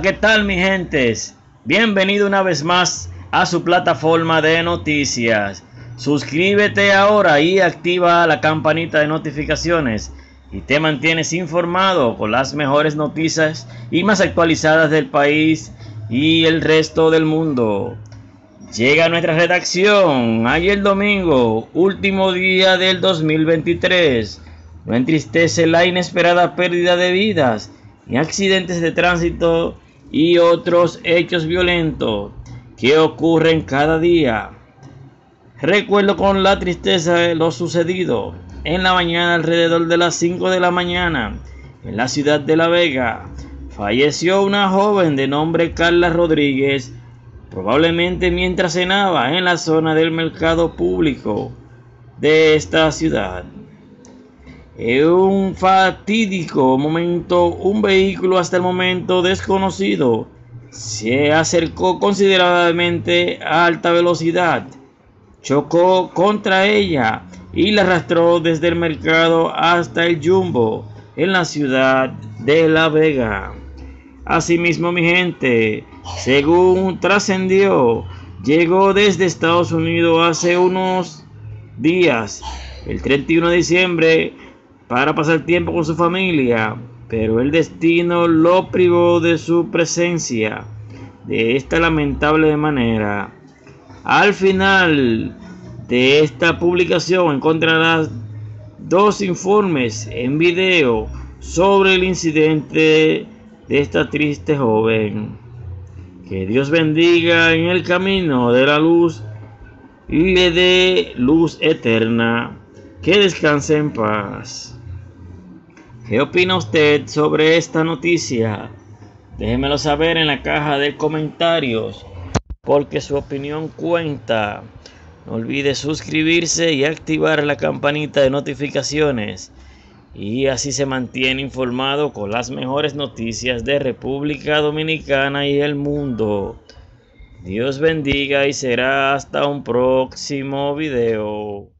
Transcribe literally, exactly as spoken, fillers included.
¿qué tal, mi gentes? Bienvenido una vez más a su plataforma de noticias. Suscríbete ahora y activa la campanita de notificaciones y te mantienes informado con las mejores noticias y más actualizadas del país y el resto del mundo. Llega a nuestra redacción ayer domingo, último día del dos mil veintitrés. No entristece la inesperada pérdida de vidas y accidentes de tránsito y otros hechos violentos que ocurren cada día. Recuerdo con la tristeza lo sucedido en la mañana alrededor de las cinco de la mañana en la ciudad de La Vega. Falleció una joven de nombre Carla Rodríguez, probablemente mientras cenaba en la zona del mercado público de esta ciudad. En un fatídico momento, un vehículo hasta el momento desconocido se acercó considerablemente a alta velocidad, chocó contra ella y la arrastró desde el mercado hasta el Jumbo en la ciudad de La Vega. Asimismo, mi gente, según trascendió, llegó desde Estados Unidos hace unos días, el treinta y uno de diciembre, para pasar tiempo con su familia, pero el destino lo privó de su presencia de esta lamentable manera. Al final de esta publicación encontrarás dos informes en video sobre el incidente de esta triste joven. Que Dios bendiga en el camino de la luz y le dé luz eterna. Que descanse en paz. ¿Qué opina usted sobre esta noticia? Déjemelo saber en la caja de comentarios, porque su opinión cuenta. No olvide suscribirse y activar la campanita de notificaciones, y así se mantiene informado con las mejores noticias de República Dominicana y el mundo. Dios bendiga y será hasta un próximo video.